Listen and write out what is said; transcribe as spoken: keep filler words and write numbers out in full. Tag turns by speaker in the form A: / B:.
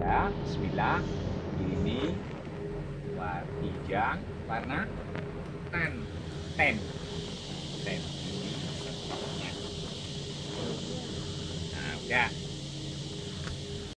A: Ya, bismillah. Ini warna hijau, warna tan, ten, ten. Ini setopnya. Nah, udah.